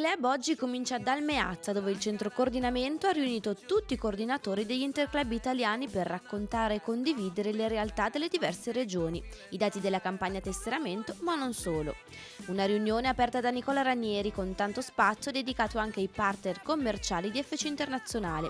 Club oggi comincia da Almeazza, dove il centro coordinamento ha riunito tutti i coordinatori degli interclub italiani per raccontare e condividere le realtà delle diverse regioni, i dati della campagna tesseramento, ma non solo. Una riunione aperta da Nicola Ranieri con tanto spazio dedicato anche ai partner commerciali di FC Internazionale.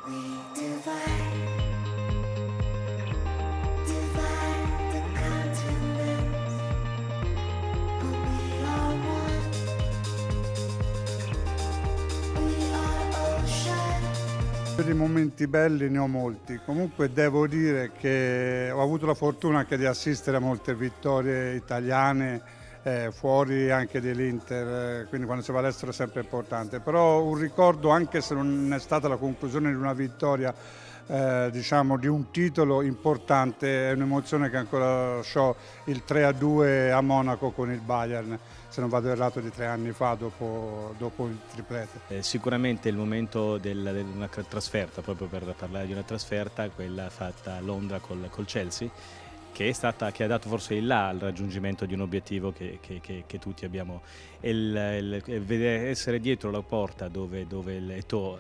Di momenti belli ne ho molti, comunque devo dire che ho avuto la fortuna anche di assistere a molte vittorie italiane fuori anche dell'Inter, quindi quando si va all'estero è sempre importante, però un ricordo, anche se non è stata la conclusione di una vittoria, diciamo di un titolo importante, è un'emozione che ancora ho, il 3-2 a Monaco con il Bayern, se non vado errato, di 3 anni fa dopo il triplete. Sicuramente il momento di una trasferta, proprio per parlare di una trasferta, quella fatta a Londra col Chelsea, che ha dato forse il là al raggiungimento di un obiettivo che tutti abbiamo. Vedere essere dietro la porta dove l'Eto'o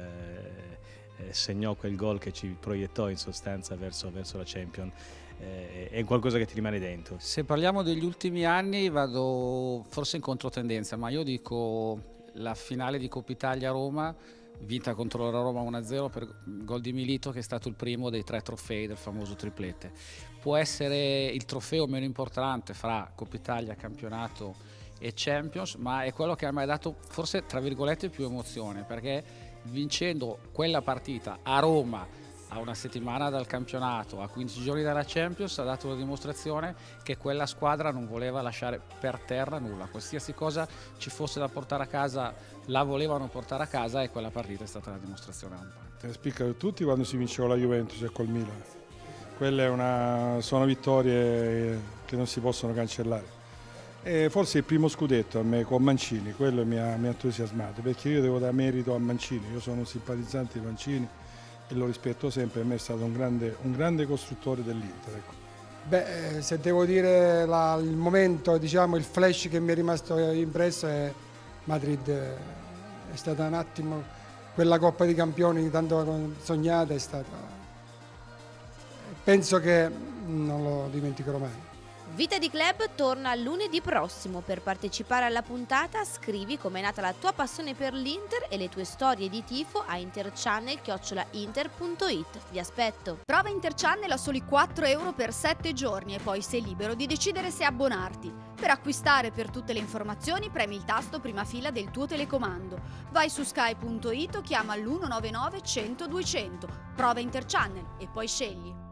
segnò quel gol che ci proiettò in sostanza verso la Champions, è qualcosa che ti rimane dentro. Se parliamo degli ultimi anni vado forse in controtendenza, ma io dico la finale di Coppa Italia-Roma, vinta contro la Roma 1-0 per gol di Milito, che è stato il primo dei 3 trofei del famoso triplete. Può essere il trofeo meno importante fra Coppa Italia, campionato e Champions, ma è quello che mi ha dato forse tra virgolette più emozione, perché vincendo quella partita a Roma a una settimana dal campionato, a 15 giorni dalla Champions, ha dato la dimostrazione che quella squadra non voleva lasciare per terra nulla, qualsiasi cosa ci fosse da portare a casa la volevano portare a casa, e quella partita è stata una dimostrazione lampante. Spiccano tutti quando si vince con la Juventus e col Milan, quelle sono vittorie che non si possono cancellare. E forse il primo scudetto a me con Mancini, quello mi ha entusiasmato, perché io devo dare merito a Mancini, io sono un simpatizzante di Mancini e lo rispetto sempre, a me è stato un grande costruttore dell'Inter. Ecco. Beh, se devo dire il momento, diciamo, il flash che mi è rimasto impresso è Madrid, è stata un attimo, quella Coppa dei Campioni tanto sognata è stata, penso che non lo dimenticherò mai. Vita di Club torna lunedì prossimo. Per partecipare alla puntata scrivi com'è nata la tua passione per l'Inter e le tue storie di tifo a interchannel@inter.it. Vi aspetto. Prova Interchannel a soli 4 euro per 7 giorni e poi sei libero di decidere se abbonarti. Per acquistare, per tutte le informazioni, premi il tasto prima fila del tuo telecomando. Vai su sky.it o chiama l'199 100 200. Prova Interchannel e poi scegli.